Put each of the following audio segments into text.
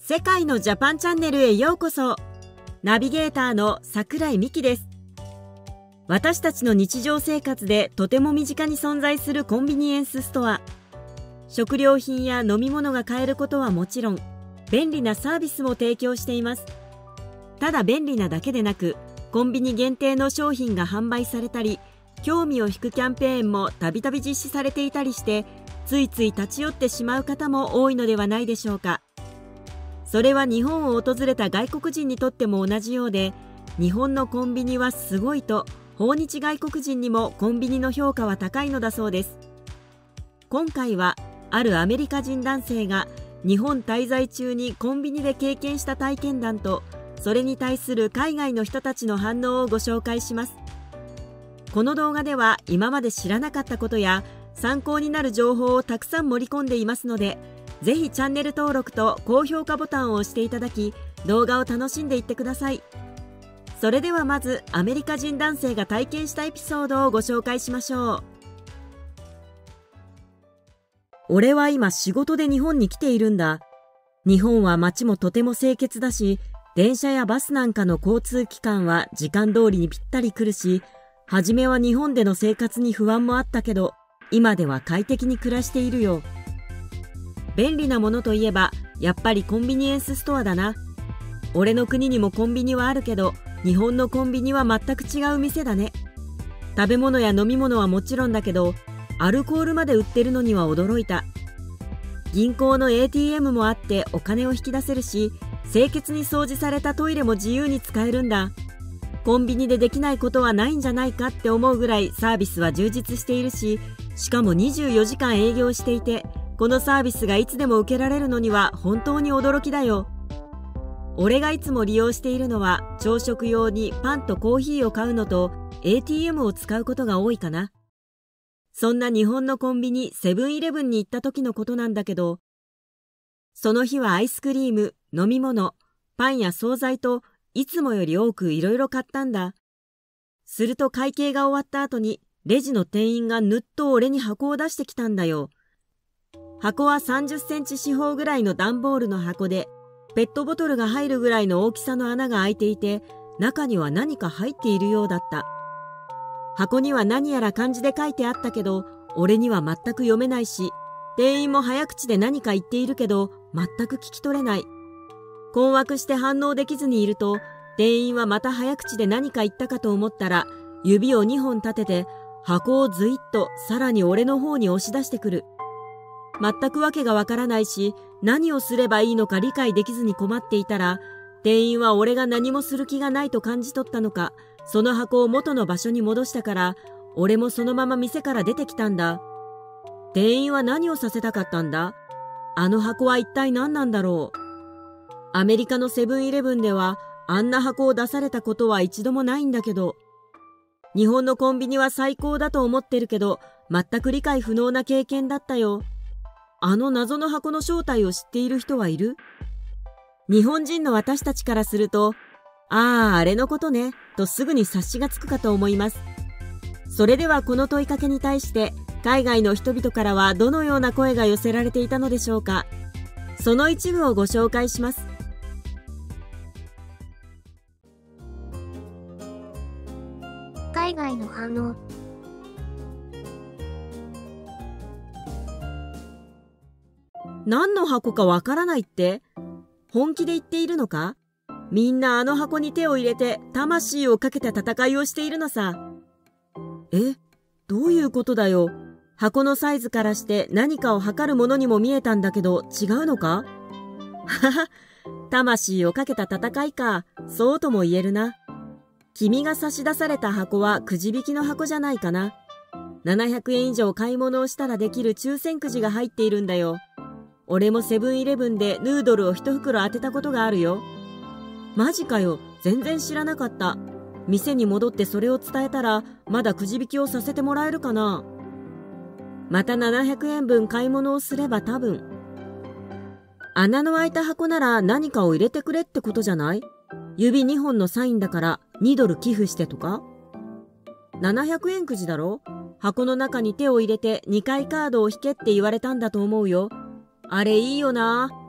世界のジャパンチャンネルへようこそ。ナビゲーターの桜井美希です。私たちの日常生活でとても身近に存在するコンビニエンスストア。食料品や飲み物が買えることはもちろん、便利なサービスも提供しています。ただ便利なだけでなく、コンビニ限定の商品が販売されたり、興味を引くキャンペーンもたびたび実施されていたりして、ついつい立ち寄ってしまう方も多いのではないでしょうか。それは日本を訪れた外国人にとっても同じようで、日本のコンビニはすごいと訪日外国人にもコンビニの評価は高いのだそうです。今回はあるアメリカ人男性が日本滞在中にコンビニで経験した体験談と、それに対する海外の人たちの反応をご紹介します。この動画では今まで知らなかったことや参考になる情報をたくさん盛り込んでいますので、ぜひチャンネル登録と高評価ボタンを押していただき、動画を楽しんでいってください。それではまずアメリカ人男性が体験したエピソードをご紹介しましょう。俺は今仕事で日本に来ているんだ。日本は街もとても清潔だし、電車やバスなんかの交通機関は時間通りにぴったり来るし、初めは日本での生活に不安もあったけど、今では快適に暮らしているよ。便利なものといえばやっぱりコンビニエンスストアだな。俺の国にもコンビニはあるけど、日本のコンビニは全く違う店だね。食べ物や飲み物はもちろんだけど、アルコールまで売ってるのには驚いた。銀行の ATM もあってお金を引き出せるし、清潔に掃除されたトイレも自由に使えるんだ。コンビニでできないことはないんじゃないかって思うぐらいサービスは充実しているし、しかも24時間営業していて、このサービスがいつでも受けられるのには本当に驚きだよ。俺がいつも利用しているのは朝食用にパンとコーヒーを買うのと ATM を使うことが多いかな。そんな日本のコンビニセブンイレブンに行った時のことなんだけど、その日はアイスクリーム、飲み物、パンや惣菜といつもより多くいろいろ買ったんだ。すると会計が終わった後にレジの店員がぬっと俺に箱を出してきたんだよ。箱は30センチ四方ぐらいの段ボールの箱で、ペットボトルが入るぐらいの大きさの穴が開いていて、中には何か入っているようだった。箱には何やら漢字で書いてあったけど、俺には全く読めないし、店員も早口で何か言っているけど、全く聞き取れない。困惑して反応できずにいると、店員はまた早口で何か言ったかと思ったら、指を2本立てて、箱をずいっとさらに俺の方に押し出してくる。全くわけがわからないし、何をすればいいのか理解できずに困っていたら、店員は俺が何もする気がないと感じ取ったのか、その箱を元の場所に戻したから、俺もそのまま店から出てきたんだ。店員は何をさせたかったんだ？あの箱は一体何なんだろう。アメリカのセブンイレブンでは、あんな箱を出されたことは一度もないんだけど、日本のコンビニは最高だと思ってるけど、全く理解不能な経験だったよ。あの謎の箱の正体を知っている人はいる？日本人の私たちからすると、あれのことね、とすぐに察しがつくかと思います。それではこの問いかけに対して、海外の人々からはどのような声が寄せられていたのでしょうか。その一部をご紹介します。 海外の反応。 何の箱かわからないって？本気で言っているのか？みんなあの箱に手を入れて魂をかけた戦いをしているのさ。どういうことだよ。箱のサイズからして何かを測るものにも見えたんだけど違うのか？はは、魂をかけた戦いか。そうとも言えるな。君が差し出された箱はくじ引きの箱じゃないかな。700円以上買い物をしたらできる抽選くじが入っているんだよ。俺もセブンイレブンでヌードルを一袋当てたことがあるよ。マジかよ、全然知らなかった。店に戻ってそれを伝えたら、まだくじ引きをさせてもらえるかな。また700円分買い物をすれば多分。穴の開いた箱なら何かを入れてくれってことじゃない？指2本のサインだから2ドル寄付してとか？ 700 円くじだろ？箱の中に手を入れて2回カードを引けって言われたんだと思うよ。あれいいよな。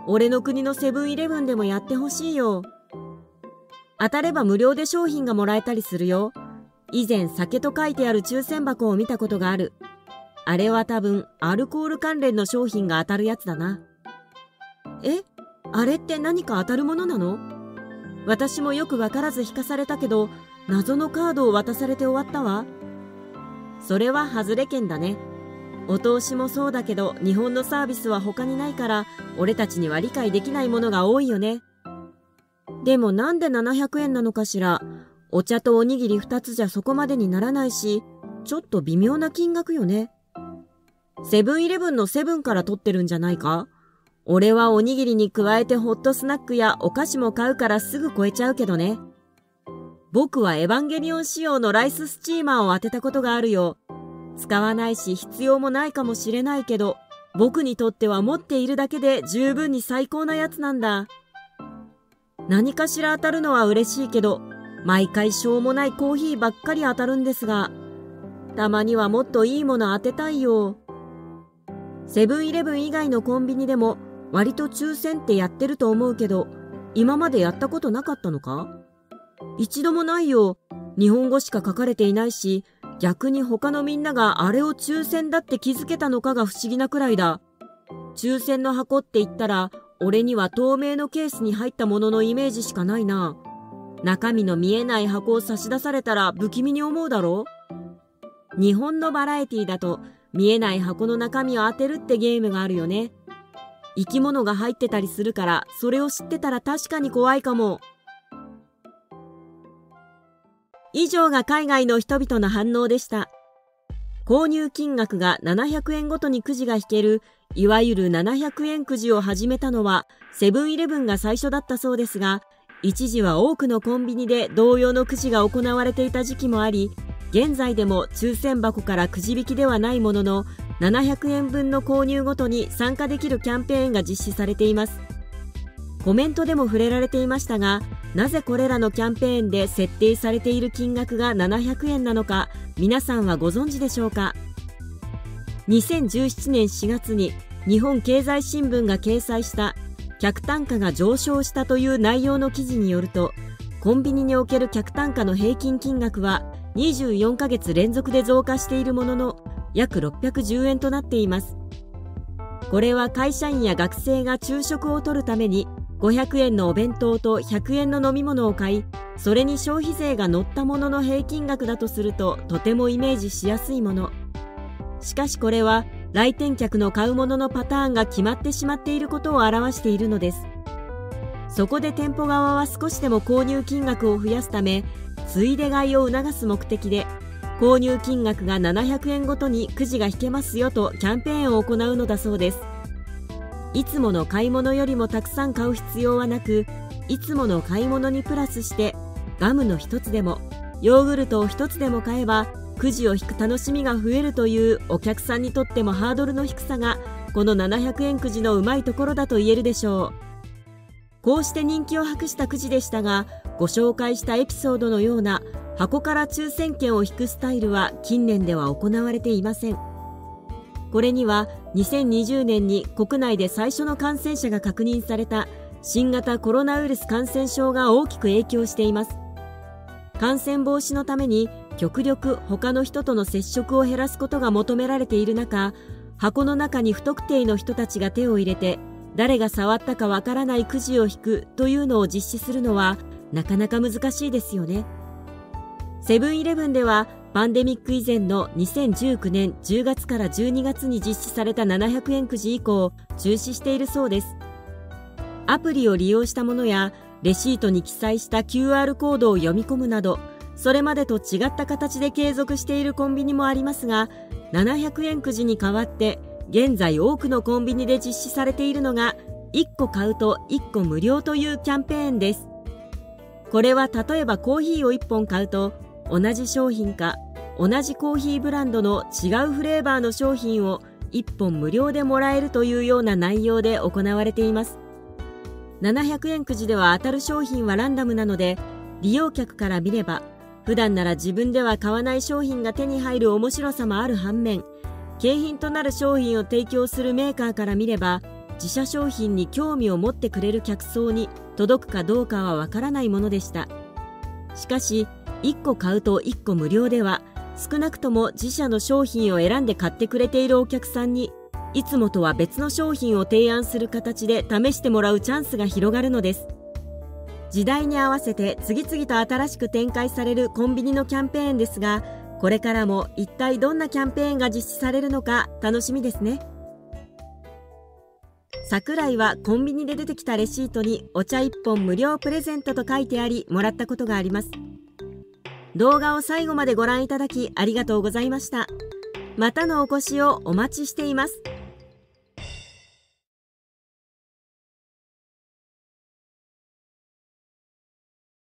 俺の国のセブンイレブンでもやってほしいよ。当たれば無料で商品がもらえたりするよ。以前酒と書いてある抽選箱を見たことがある。あれは多分アルコール関連の商品が当たるやつだな。え？あれって何か当たるものなの？私もよくわからず引かされたけど、謎のカードを渡されて終わったわ。それは外れ券だね。お通しもそうだけど、日本のサービスは他にないから、俺たちには理解できないものが多いよね。でもなんで700円なのかしら。お茶とおにぎり2つじゃそこまでにならないし、ちょっと微妙な金額よね。セブンイレブンのセブンから取ってるんじゃないか？俺はおにぎりに加えてホットスナックやお菓子も買うからすぐ超えちゃうけどね。僕はエヴァンゲリオン仕様のライススチーマーを当てたことがあるよ。使わないし必要もないかもしれないけど、僕にとっては持っているだけで十分に最高なやつなんだ。何かしら当たるのは嬉しいけど、毎回しょうもないコーヒーばっかり当たるんですが、たまにはもっといいもの当てたいよ。セブンイレブン以外のコンビニでも割と抽選ってやってると思うけど、今までやったことなかったのか？一度もないよ。日本語しか書かれていないし、逆に他のみんながあれを抽選だって気づけたのかが不思議なくらいだ。抽選の箱って言ったら、俺には透明のケースに入ったもののイメージしかないな。中身の見えない箱を差し出されたら不気味に思うだろう。日本のバラエティだと見えない箱の中身を当てるってゲームがあるよね。生き物が入ってたりするから、それを知ってたら確かに怖いかも。以上が海外の人々の反応でした。購入金額が700円ごとにくじが引ける、いわゆる700円くじを始めたのはセブンイレブンが最初だったそうですが、一時は多くのコンビニで同様のくじが行われていた時期もあり、現在でも抽選箱からくじ引きではないものの、700円分の購入ごとに参加できるキャンペーンが実施されています。コメントでも触れられていましたが、なぜこれらのキャンペーンで設定されている金額が700円なのか、皆さんはご存知でしょうか。2017年4月に日本経済新聞が掲載した客単価が上昇したという内容の記事によると、コンビニにおける客単価の平均金額は24ヶ月連続で増加しているものの、約610円となっています。これは会社員や学生が昼食をとるために500円のお弁当と100円の飲み物を買い、それに消費税が乗ったものの平均額だとすると、とてもイメージしやすいもの。しかしこれは来店客の買うもののパターンが決まってしまっていることを表しているのです。そこで店舗側は少しでも購入金額を増やすため、ついで買いを促す目的で、購入金額が700円ごとにくじが引けますよとキャンペーンを行うのだそうです。いつもの買い物よりもたくさん買う必要はなく、いつもの買い物にプラスしてガムの一つでもヨーグルトを一つでも買えばくじを引く楽しみが増えるというお客さんにとってもハードルの低さが、この700円くじのうまいところだと言えるでしょう。こうして人気を博したくじでしたが、ご紹介したエピソードのような箱から抽選券を引くスタイルは近年では行われていません。これには2020年に国内で最初の感染者が確認された新型コロナウイルス感染症が大きく影響しています。感染防止のために極力他の人との接触を減らすことが求められている中、箱の中に不特定の人たちが手を入れて誰が触ったかわからないくじを引くというのを実施するのはなかなか難しいですよね。セブンイレブンではパンデミック以前の2019年10月から12月に実施された700円くじ以降中止しているそうです。アプリを利用したものやレシートに記載した QR コードを読み込むなど、それまでと違った形で継続しているコンビニもありますが、700円くじに代わって現在多くのコンビニで実施されているのが1個買うと1個無料というキャンペーンです。これは例えばコーヒーを1本買うと同じ商品か同じコーヒーブランドの違うフレーバーの商品を1本無料でもらえるというような内容で行われています。700円くじでは当たる商品はランダムなので、利用客から見れば普段なら自分では買わない商品が手に入る面白さもある反面、景品となる商品を提供するメーカーから見れば自社商品に興味を持ってくれる客層に届くかどうかはわからないものでした。しかし1個買うと1個無料では、少なくとも自社の商品を選んで買ってくれているお客さんにいつもとは別の商品を提案する形で試してもらうチャンスが広がるのです。時代に合わせて次々と新しく展開されるコンビニのキャンペーンですが、これからも一体どんなキャンペーンが実施されるのか楽しみですね。桜井はコンビニで出てきたレシートにお茶1本無料プレゼントと書いてあり、もらったことがあります。動画を最後までご覧いただきありがとうございました。またのお越しをお待ちしています。